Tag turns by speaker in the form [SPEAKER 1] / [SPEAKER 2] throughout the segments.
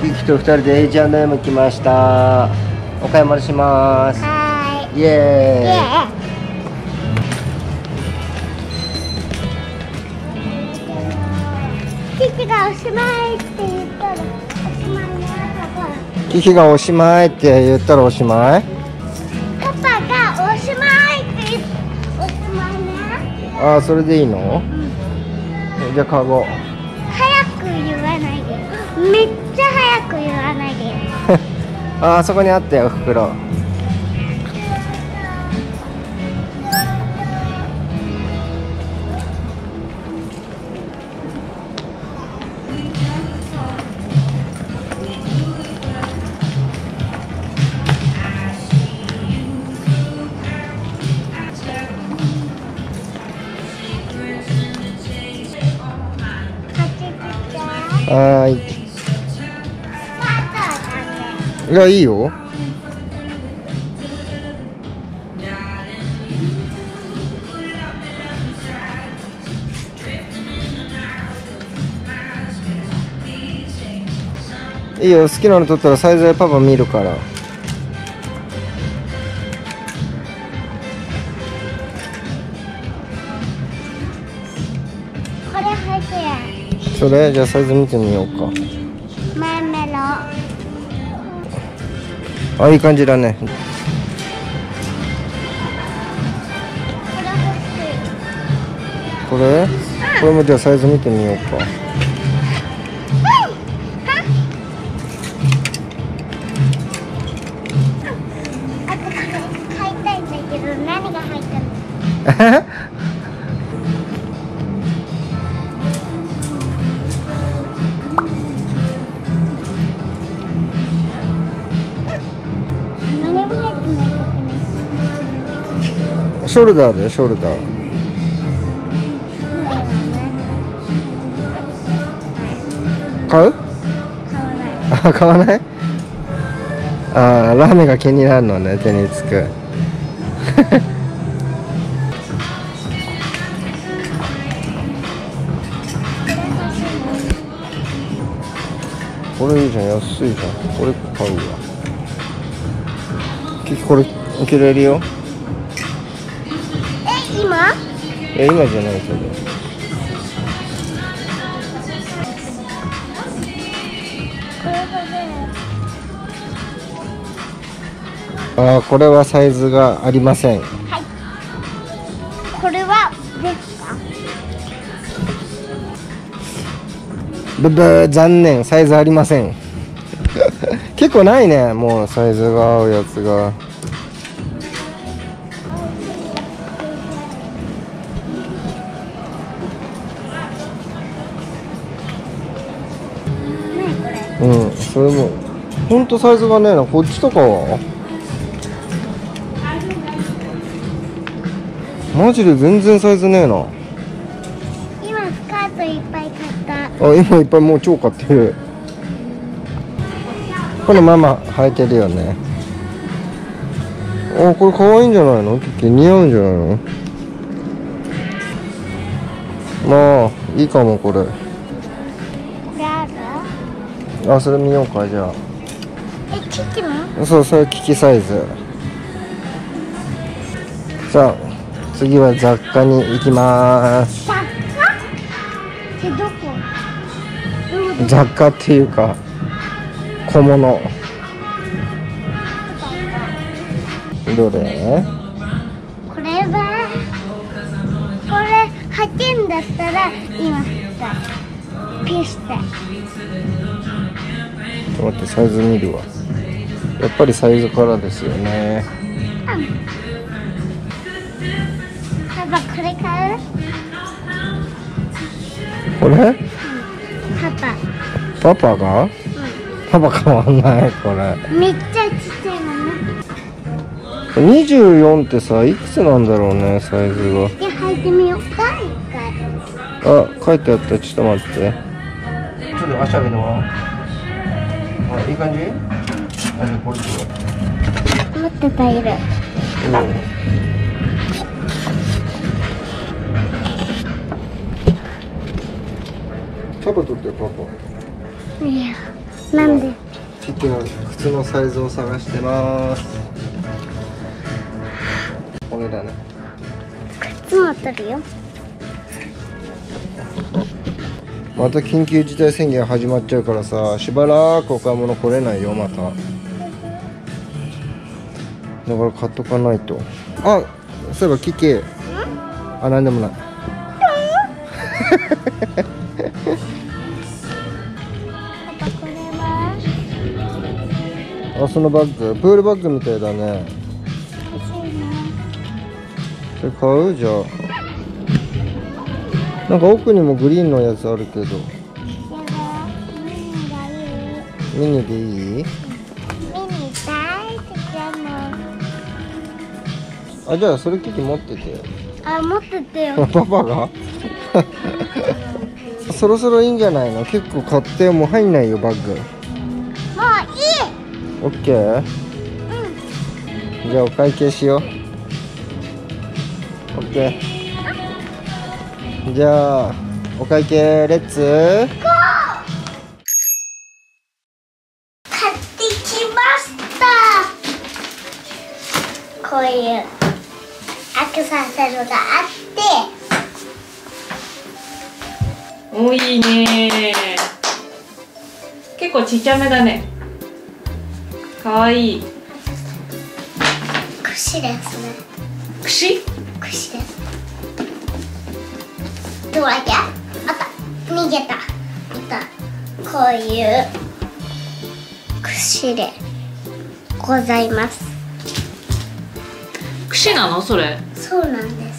[SPEAKER 1] キキと2人で H&M 来ました。お買い物します。
[SPEAKER 2] はーい。
[SPEAKER 1] イエーイ。
[SPEAKER 2] キキがおしまいって言ったらおしまいね。
[SPEAKER 1] キキがおしまいって言ったらおしまい。
[SPEAKER 2] パパがおしまいって言ったらおしまいね。
[SPEAKER 1] ああ、それでいいの？じゃあカゴ。
[SPEAKER 2] 早く言わないで。めっちゃ早く言わないで。
[SPEAKER 1] ああ、そこにあったよ、袋。はーい。いや、いいよ。いいよ、好きなの取ったらサイズでパパ見るから。
[SPEAKER 2] これ履いて。
[SPEAKER 1] それじゃあサイズ見てみようか。
[SPEAKER 2] マーメロ。
[SPEAKER 1] あ、いい感じだね。これこれもじゃあサイズ見てみようか。
[SPEAKER 2] あとこれ買いたいんだけど何が入ったの？何も入ってない。
[SPEAKER 1] ショルダーだよ、ショルダー。買う？あ、買わない？ああ、ラーメンが気になるのね、手につく。これいいじゃん、安いじゃん。これ買うわ。これ着れるよ。
[SPEAKER 2] 今？
[SPEAKER 1] 今じゃないけど。ああ、これはサイズがありません。
[SPEAKER 2] はい。これはですか？
[SPEAKER 1] ブブー、残念、サイズありません。結構ないね、もうサイズが合うやつが。うん、それもほんとサイズがねえな。こっちとかはマジで全然サイズねえな。
[SPEAKER 2] 今スカートいっぱい買った。
[SPEAKER 1] あ、今いっぱいもう超買ってる。このママ履いてるよね。あ、これ可愛いんじゃないの？似合うんじゃないの？まあいいかも、これ。
[SPEAKER 2] これある？
[SPEAKER 1] あ、それ見ようか、じゃあ。
[SPEAKER 2] キキの？
[SPEAKER 1] そう、それキキサイズ。さあ、次は雑貨に行きます。
[SPEAKER 2] 雑貨？ってどこ？
[SPEAKER 1] 雑貨っていうか小物。どれ？
[SPEAKER 2] これはこれ履けんだったら今さピュッして。
[SPEAKER 1] ちょっと待って、サイズ見るわ。やっぱりサイズからですよね。
[SPEAKER 2] パパこれ買う？
[SPEAKER 1] これ？
[SPEAKER 2] パパ。
[SPEAKER 1] パパが？パパ変わんない、これ。
[SPEAKER 2] めっちゃちっちゃいのね。
[SPEAKER 1] 24ってさ、いくつなんだろうね、サイズが。
[SPEAKER 2] じゃあ履いてみようか、一回。
[SPEAKER 1] あ、書いてあった。ちょっと待って。ちょっと足上げてもらおう。あ、いい感じ？あ、じゃあこれで。
[SPEAKER 2] 持ってたいる。
[SPEAKER 1] パパ取ってよ、パパ。
[SPEAKER 2] いや。 なんで？
[SPEAKER 1] キキの靴のサイズを探してます。これだね。
[SPEAKER 2] 靴も取るよ。
[SPEAKER 1] また緊急事態宣言始まっちゃうからさ、しばらくお買い物来れないよまた。だから買っとかないと。あ、そういえばキキ。あ、なんでもない。
[SPEAKER 2] パパこれは？
[SPEAKER 1] あ、そのバッグ、プールバッグみたいだね。
[SPEAKER 2] 欲しいな。
[SPEAKER 1] それ買う？じゃあ。なんか奥にもグリーンのやつあるけど。
[SPEAKER 2] やだ。ミニがいい。
[SPEAKER 1] ミニでいい？
[SPEAKER 2] ミニ大好きだもん。
[SPEAKER 1] あ、じゃあそれキキ持ってて。
[SPEAKER 2] あ、持っててよ。
[SPEAKER 1] パパがそろそろいいんじゃないの？結構買ってもう入んないよバッグ。
[SPEAKER 2] もういい。
[SPEAKER 1] オッケー。じゃあお会計しよう。オッケー。じゃあお会計レッツ。
[SPEAKER 2] 買ってきました。こういうアクセサリーがあって。
[SPEAKER 3] お、いいね。結構ちっちゃめだね。かわいい。
[SPEAKER 2] 串ですね。
[SPEAKER 3] 串？
[SPEAKER 2] 串です。どうだっけ？あった。逃げた。いた。こういう串でございます。
[SPEAKER 3] 串なのそれ？
[SPEAKER 2] そうなんです。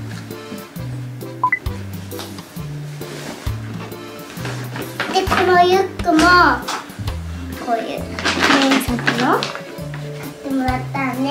[SPEAKER 2] で、このリュックもこういう原作の買ってもらったんです。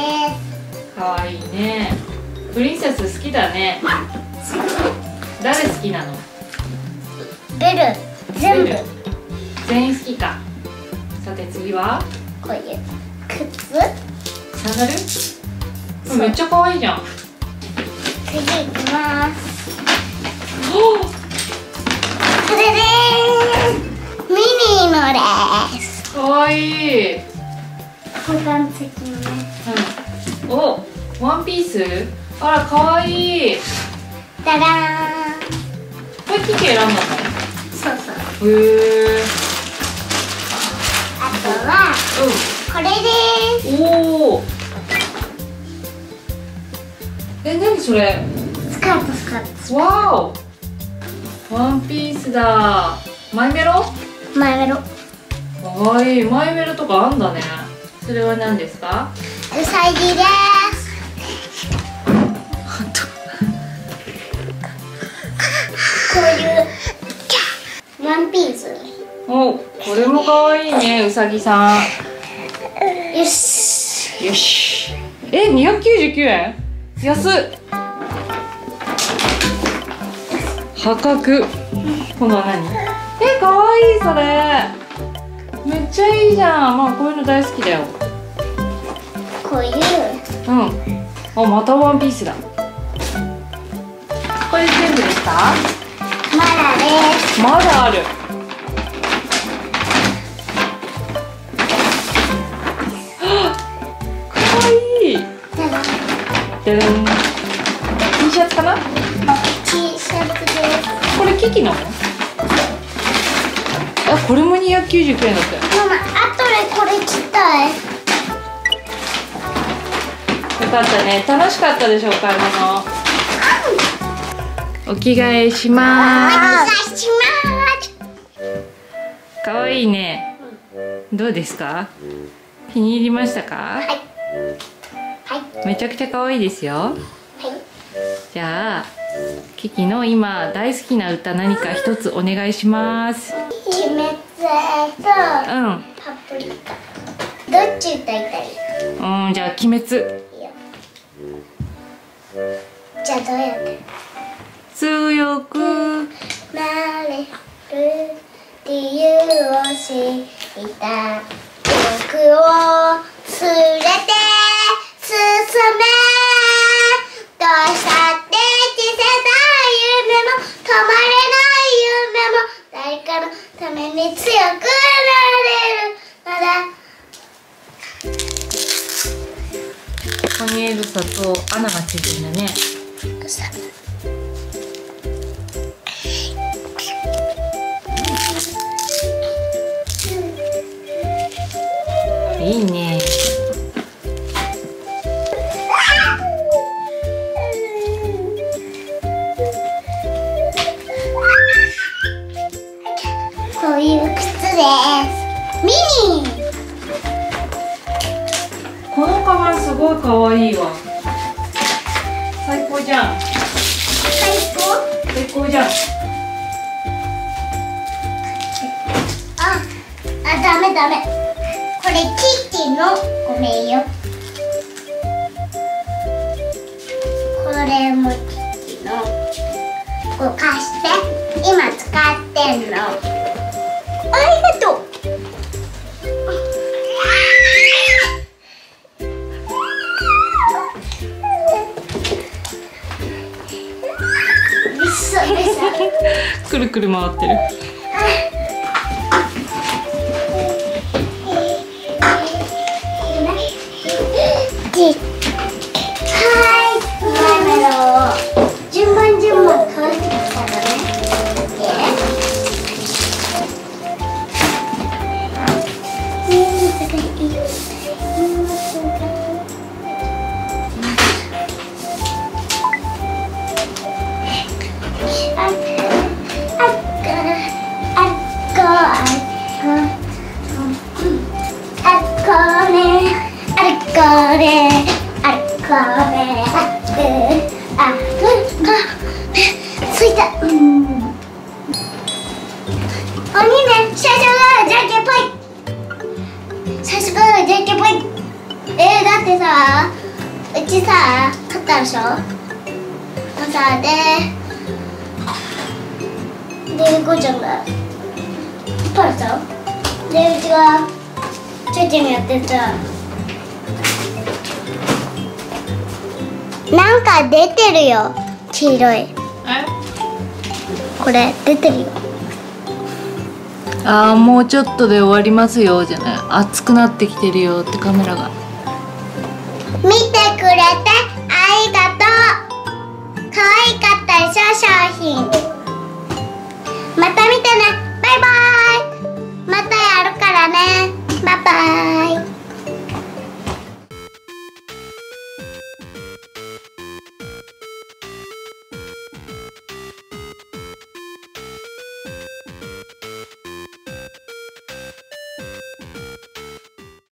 [SPEAKER 3] かわいいね。プリンセス好きだね。誰好きなの？
[SPEAKER 2] ベル全部
[SPEAKER 3] ベル全員好きか。さて次は
[SPEAKER 2] こういう靴。
[SPEAKER 3] サンダル？めっちゃかわいいじゃん。
[SPEAKER 2] 次いきます。
[SPEAKER 3] お
[SPEAKER 2] これでーす。ミニのです。
[SPEAKER 3] かわいい。
[SPEAKER 2] 保管付きのね。
[SPEAKER 3] うん。お、ワンピース？あら、かわいい。
[SPEAKER 2] ダダーン。
[SPEAKER 3] これキキ選んだの？
[SPEAKER 2] そうそう。
[SPEAKER 3] へえ。
[SPEAKER 2] あとはこれでーす。
[SPEAKER 3] おお。え、なにそれ？
[SPEAKER 2] スカートスカート。
[SPEAKER 3] わお。ワンピースだ。マイメロ？
[SPEAKER 2] マイメロ。
[SPEAKER 3] かわいい。マイメロとかあんだね。それは何ですか？
[SPEAKER 2] うさぎです。こういうワンピース。
[SPEAKER 3] お、これもかわいいね、うさぎさん。
[SPEAKER 2] よし。
[SPEAKER 3] よし。え、299円？安っ。破格。今度は何？え、かわいいそれ。めっちゃいいじゃん。まあこういうの大好きだよ。
[SPEAKER 2] こういう。
[SPEAKER 3] うん。あ、またワンピースだ。これ全部ですか？
[SPEAKER 2] まだです。
[SPEAKER 3] まだある。かわいい。でん。T シャツかな？
[SPEAKER 2] T シャツです。
[SPEAKER 3] これキキなの？あ、これも299円だって。
[SPEAKER 2] ママ、あとでこれ着たい。
[SPEAKER 3] よかったね。楽しかったでしょ、お買い物。お着替えしま
[SPEAKER 2] お願
[SPEAKER 3] ー
[SPEAKER 2] いします。
[SPEAKER 3] す。かわいいね。どうですか？気に入りましたか？
[SPEAKER 2] はい。はい。
[SPEAKER 3] めちゃくちゃ可愛いですよ。
[SPEAKER 2] はい。
[SPEAKER 3] じゃあ、キキの今大好きな歌何か一つお願いします。
[SPEAKER 2] 鬼滅とパプリカ。どっち歌いたい？
[SPEAKER 3] うん、じゃあ鬼滅。
[SPEAKER 2] いいよ。じゃあどうやって？
[SPEAKER 3] 強く
[SPEAKER 2] なれる理由を知った僕を連れて進め。どうしたって小さな夢も止まれない夢も誰かのために強くなれ
[SPEAKER 3] 見えるさと穴がついてるんだね。いいね。
[SPEAKER 2] こういう靴です。ミニ。
[SPEAKER 3] このカバンすごい可愛いわ。最高じゃん。最高じゃん。
[SPEAKER 2] ダメ。これキティのごめんよ。これもキティの。こう貸して。今使ってんの。ありがとう。
[SPEAKER 3] くるくる回ってる。
[SPEAKER 2] 順番変わってきたらね。ついた。おにね、最初からじゃんけんぽい。最初からじゃんけんぽい。だってさ、うちさ、勝ったでしょ。さで、こうちゃんがパルさ、でうちがちょいちょいやってさ。なんか出てるよ、黄色い。これ出てるよ。
[SPEAKER 3] もうちょっとで終わりますよじゃない。熱くなってきてるよってカメラが。
[SPEAKER 2] 見てくれてありがとう。可愛かったでしょ、しょう